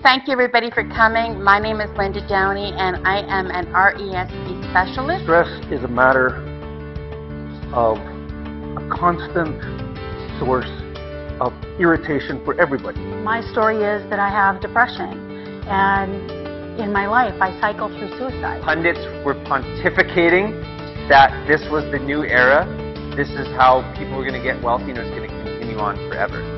Thank you everybody for coming. My name is Linda Downey and I am an RESP specialist. Stress is a matter of a constant source of irritation for everybody. My story is that I have depression, and in my life I cycled through suicide. Pundits were pontificating that this was the new era. This is how people were going to get wealthy and it was going to continue on forever.